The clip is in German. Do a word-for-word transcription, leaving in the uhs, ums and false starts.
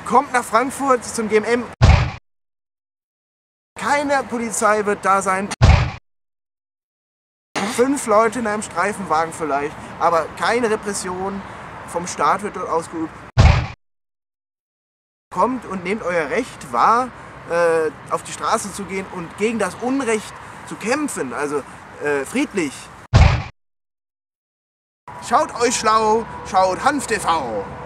Kommt nach Frankfurt zum G M M. Keine Polizei wird da sein. Fünf Leute in einem Streifenwagen vielleicht, aber keine Repression vom Staat wird dort ausgeübt. Kommt und nehmt euer Recht wahr, äh, auf die Straße zu gehen und gegen das Unrecht zu kämpfen, also äh, friedlich. Schaut euch schlau, schaut Hanf T V.